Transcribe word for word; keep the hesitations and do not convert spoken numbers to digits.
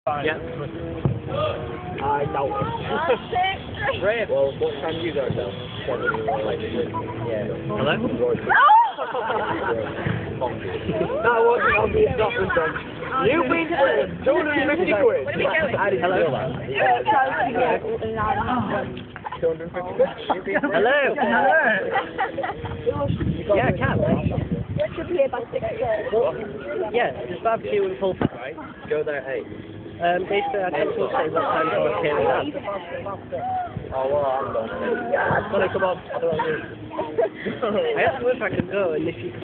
Yeah. I doubt it. Right. Well, what time do you go now? Yeah. Hello? That wasn't obvious, not the song. You've been playing two hundred fifty quid. How did you feel that? two hundred fifty quid? Hello? Hello? Yeah, I can. What should be here by six thirty? Yeah, there's barbecue in Pulpit, right? Go there at eight. Um, basically, I can't say what time I was here and that. Oh, well, I'm done. Well, come on. I don't know. I asked him if I could go, and if you